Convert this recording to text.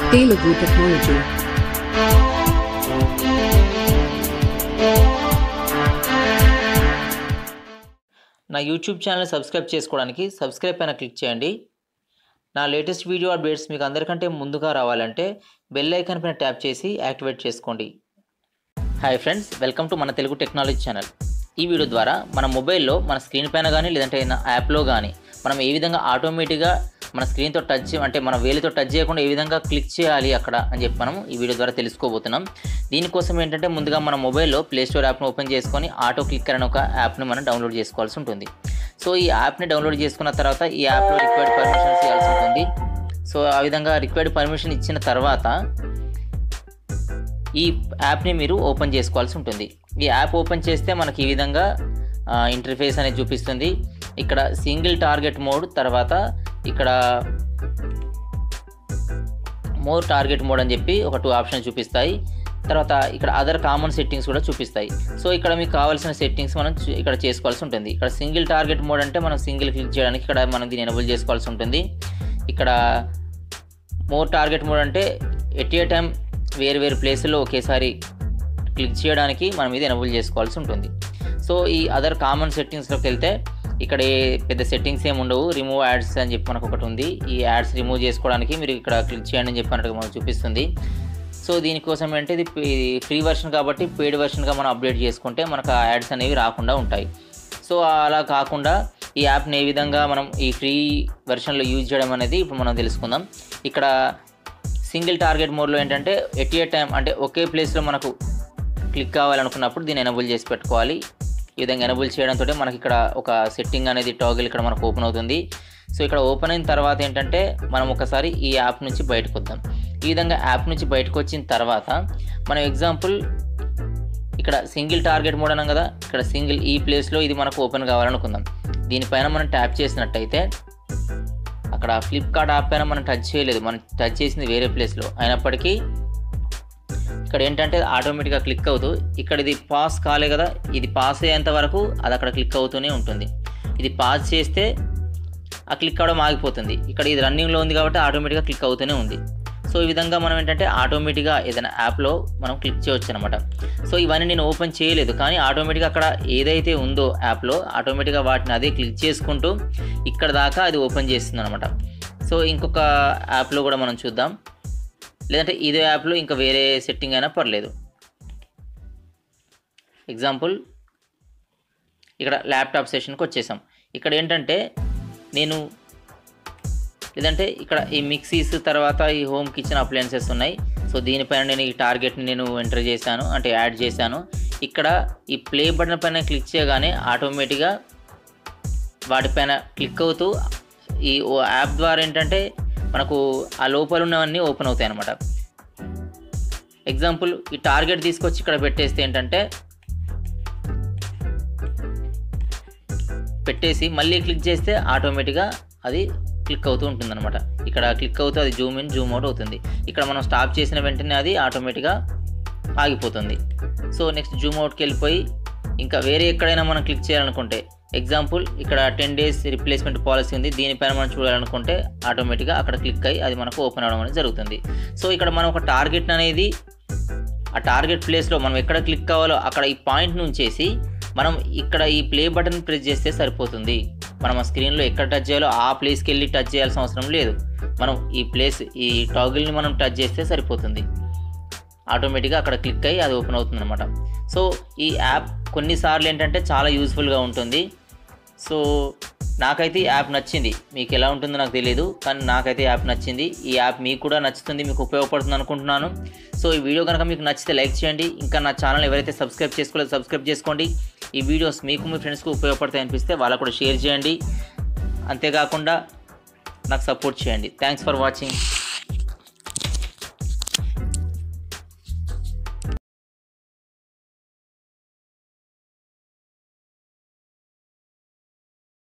Telugu technology. నా YouTube channel subscribe చేసుకోవడానికి subscribe పైన క్లిక్ చేయండి. నా లేటెస్ట్ వీడియో అప్డేట్స్ మీకు అందరికంటే ముందుగా రావాలంటే బెల్ ఐకాన్ పైన ట్యాప్ చేసి యాక్టివేట్ చేసుకోండి. హాయ్ ఫ్రెండ్స్, వెల్కమ్ టు మన తెలుగు టెక్నాలజీ ఛానల్. ఈ వీడియో ద్వారా మన మొబైల్లో మన స్క్రీన్ పైన కానీ లేదంటే యాప్లో కానీ మనం ఏ విధంగా ఆటోమేటిక్గా మన స్క్రీన్తో టచ్ అంటే మన వేలితో టచ్ చేయకుండా ఏ విధంగా క్లిక్ చేయాలి అక్కడ అని చెప్పి మనం ఈ వీడియో ద్వారా తెలుసుకోబోతున్నాం. దీనికోసం ఏంటంటే ముందుగా మన మొబైల్లో ప్లే స్టోర్ యాప్ను ఓపెన్ చేసుకొని ఆటో క్లిక్కర్ అనే ఒక యాప్ని మనం డౌన్లోడ్ చేసుకోవాల్సి ఉంటుంది. సో ఈ యాప్ని డౌన్లోడ్ చేసుకున్న తర్వాత ఈ యాప్లో రిక్వైర్డ్ పర్మిషన్స్ ఇవ్వాల్సి ఉంటుంది. సో ఆ విధంగా రిక్వైర్డ్ పర్మిషన్ ఇచ్చిన తర్వాత ఈ యాప్ని మీరు ఓపెన్ చేసుకోవాల్సి ఉంటుంది. ఈ యాప్ ఓపెన్ చేస్తే మనకి ఈ విధంగా ఇంటర్ఫేస్ అనేది చూపిస్తుంది. ఇక్కడ సింగిల్ టార్గెట్ మోడ్, తర్వాత ఇక్కడ మోర్ టార్గెట్ మోడ్ అని చెప్పి ఒక 2 ఆప్షన్స్ చూపిస్తాయి. తర్వాత ఇక్కడ అదర్ కామన్ సెట్టింగ్స్ కూడా చూపిస్తాయి. సో ఇక్కడ మీకు కావాల్సిన సెట్టింగ్స్ మనం ఇక్కడ చేసుకోవాల్సి ఉంటుంది. ఇక్కడ సింగిల్ టార్గెట్ మోడ్ అంటే మనం సింగిల్ క్లిక్ చేయడానికి ఇక్కడ మనం దీన్ని ఎనేబుల్ చేసుకోవాల్సి ఉంటుంది. ఇక్కడ మోర్ టార్గెట్ మోడ్ అంటే ఎట్ ఏ టైం వేరు ప్లేసుల్లో ఒకేసారి క్లిక్ చేయడానికి మనం ఇది ఎనేబుల్ చేసుకోవాల్సి ఉంటుంది. సో ఈ అదర్ కామన్ సెట్టింగ్స్లోకి వెళ్తే ఇక్కడ పెద్ద సెట్టింగ్స్ ఏమి ఉండవు. రిమూవ్ యాడ్స్ అని చెప్పి మనకు ఒకటి ఉంది. ఈ యాడ్స్ రిమూవ్ చేసుకోవడానికి మీరు ఇక్కడ క్లిక్ చేయండి అని చెప్పినట్టుగా మనకు చూపిస్తుంది. సో దీనికోసం అంటే ఇది ఫ్రీ వర్షన్ కాబట్టి పెయిడ్ వర్షన్గా మనం అప్డేట్ చేసుకుంటే మనకు ఆ యాడ్స్ అనేవి రాకుండా ఉంటాయి. సో అలా కాకుండా ఈ యాప్ని ఏ విధంగా మనం ఈ ఫ్రీ వెర్షన్లో యూజ్ చేయడం అనేది ఇప్పుడు మనం తెలుసుకుందాం. ఇక్కడ సింగిల్ టార్గెట్ మోడ్లో ఏంటంటే ఎట్ ఏ టైం అంటే ఒకే ప్లేస్లో మనకు క్లిక్ కావాలనుకున్నప్పుడు దీన్ని ఎనేబుల్ చేసి పెట్టుకోవాలి. ఈ విధంగా ఎనేబుల్ చేయడంతో మనకి ఇక్కడ ఒక సెట్టింగ్ అనేది టాగిల్ ఇక్కడ మనకు ఓపెన్ అవుతుంది. సో ఇక్కడ ఓపెన్ అయిన తర్వాత ఏంటంటే మనం ఒకసారి ఈ యాప్ నుంచి బయటకు వద్దాం. ఈ విధంగా యాప్ నుంచి బయటకు వచ్చిన తర్వాత మనం ఎగ్జాంపుల్ ఇక్కడ సింగిల్ టార్గెట్ మోడ్ అన్నాం కదా, ఇక్కడ సింగిల్ ఈ ప్లేస్లో ఇది మనకు ఓపెన్ కావాలనుకుందాం. దీనిపైన మనం ట్యాప్ చేసినట్టయితే అక్కడ ఫ్లిప్కార్ట్ యాప్ పైన మనం టచ్ చేయలేదు, మనం టచ్ చేసింది వేరే ప్లేస్లో. అయినప్పటికీ ఇక్కడ ఏంటంటే ఆటోమేటిక్గా క్లిక్ అవుతూ ఇక్కడ ఇది పాస్ కాలే కదా, ఇది పాస్ అయ్యేంత వరకు అది అక్కడ క్లిక్ అవుతూనే ఉంటుంది. ఇది పాస్ చేస్తే ఆ క్లిక్ అవ్వడం ఆగిపోతుంది. ఇక్కడ ఇది రన్నింగ్లో ఉంది కాబట్టి ఆటోమేటిక్గా క్లిక్ అవుతూనే ఉంది. సో ఈ విధంగా మనం ఏంటంటే ఆటోమేటిక్గా ఏదైనా యాప్లో మనం క్లిక్ చేయవచ్చు అనమాట. సో ఇవన్నీ నేను ఓపెన్ చేయలేదు, కానీ ఆటోమేటిక్గా అక్కడ ఏదైతే ఉందో యాప్లో ఆటోమేటిక్గా వాటిని అదే క్లిక్ చేసుకుంటూ ఇక్కడ దాకా అది ఓపెన్ చేస్తుంది అనమాట. సో ఇంకొక యాప్లో కూడా మనం చూద్దాం, లేదంటే ఇదే యాప్లో ఇంకా వేరే సెట్టింగ్ అయినా పర్లేదు. ఎగ్జాంపుల్ ఇక్కడ ల్యాప్టాప్ సెషన్కి వచ్చేసాం. ఇక్కడ ఏంటంటే నేను లేదంటే ఇక్కడ ఈ మిక్సీస్ తర్వాత ఈ హోమ్ కిచెన్ అప్లయన్సెస్ ఉన్నాయి. సో దీనిపైన నేను ఈ టార్గెట్ని నేను ఎంటర్ చేశాను, అంటే యాడ్ చేశాను. ఇక్కడ ఈ ప్లే బటన్ పైన క్లిక్ చేయగానే ఆటోమేటిక్గా వాటిపైన క్లిక్ అవుతూ ఈ యాప్ ద్వారా ఏంటంటే మనకు ఆ లోపల ఉన్నవన్నీ ఓపెన్ అవుతాయి అన్నమాట. ఎగ్జాంపుల్ ఈ టార్గెట్ తీసుకొచ్చి ఇక్కడ పెట్టేస్తే ఏంటంటే పెట్టేసి మళ్ళీ క్లిక్ చేస్తే ఆటోమేటిక్గా అది క్లిక్ అవుతూ ఉంటుంది అనమాట. ఇక్కడ క్లిక్ అవుతూ అది జూమ్ ఇన్ జూమ్ అవుట్ అవుతుంది. ఇక్కడ మనం స్టాప్ చేసిన వెంటనే అది ఆటోమేటిక్గా ఆగిపోతుంది. సో నెక్స్ట్ జూమ్ అవుట్కి వెళ్ళిపోయి ఇంకా వేరే ఎక్కడైనా మనం క్లిక్ చేయాలనుకుంటే ఎగ్జాంపుల్ ఇక్కడ 10 days రిప్లేస్మెంట్ పాలసీ ఉంది, దీనిపైన మనం చూడాలనుకుంటే ఆటోమేటిక్గా అక్కడ క్లిక్ అయ్యి అది మనకు ఓపెన్ అవ్వడం అనేది జరుగుతుంది. సో ఇక్కడ మనం ఒక టార్గెట్ అనేది ఆ టార్గెట్ ప్లేస్లో మనం ఎక్కడ క్లిక్ కావాలో అక్కడ ఈ పాయింట్ నుంచేసి మనం ఇక్కడ ఈ ప్లే బటన్ ప్రెస్ చేస్తే సరిపోతుంది. మనం ఆ స్క్రీన్లో ఎక్కడ టచ్ చేయాలో ఆ ప్లేస్కి వెళ్ళి టచ్ చేయాల్సిన అవసరం లేదు. మనం ఈ టాగిల్ని మనం టచ్ చేస్తే సరిపోతుంది. ఆటోమేటిక్గా అక్కడ క్లిక్ అయ్యి అది ఓపెన్ అవుతుంది అనమాట. సో ఈ యాప్ కొన్నిసార్లు ఏంటంటే చాలా యూస్ఫుల్గా ఉంటుంది. సో నాకైతే ఈ యాప్ నచ్చింది. మీకు ఎలా ఉంటుందో నాకు తెలియదు, కానీ నాకైతే యాప్ నచ్చింది. ఈ యాప్ మీకు కూడా నచ్చుతుంది, మీకు ఉపయోగపడుతుంది అనుకుంటున్నాను. సో ఈ వీడియో కనుక మీకు నచ్చితే లైక్ చేయండి. ఇంకా నా ఛానల్ ఎవరైతే సబ్స్క్రైబ్ చేసుకోలేదో సబ్స్క్రైబ్ చేసుకోండి. ఈ వీడియోస్ మీకు మీ ఫ్రెండ్స్కి ఉపయోగపడతాయి అనిపిస్తే వాళ్ళకు కూడా షేర్ చేయండి. అంతేకాకుండా నాకు సపోర్ట్ చేయండి. Thanks for watching.